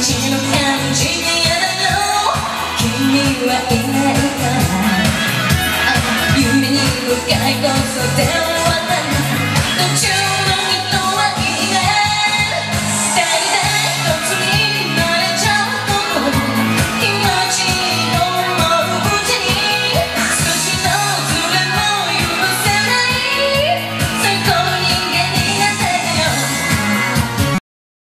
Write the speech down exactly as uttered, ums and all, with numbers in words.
の感じが嫌なの君はいないから夢に向かいこそ電話だな途中